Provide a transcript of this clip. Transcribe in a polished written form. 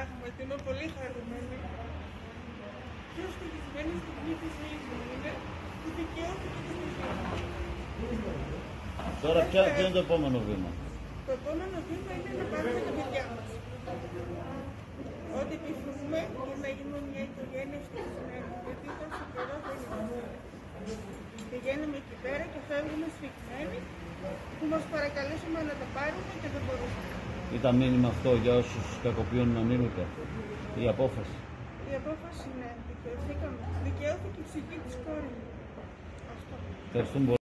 πράγματι, είμαι πολύ χαρούμενη. Πιο ευτυχισμένη στιγμή της ζωής μου είναι που δικαιώθηκε και στη ζωή μου. Τώρα ποιο είναι το επόμενο βήμα? Το επόμενο βήμα είναι να πάρουμε τα παιδιά μας. Ό,τι επιθυμούμε είναι να γίνουμε μια οικογένεια ευτυχισμένη, γιατί τόσο καιρό δεν είμαστε. Πηγαίνουμε εκεί πέρα και φεύγουμε σφιγμένοι που μας παρακαλέσουμε να τα πάρουμε και δεν μπορούμε. Ήταν μήνυμα αυτό για όσους κακοποιούν ανήλικα, η απόφαση? Η απόφαση είναι δικαιώθηκε η ψυχή της κόρης μου. Αυτό. Ευχαριστούμε πολύ.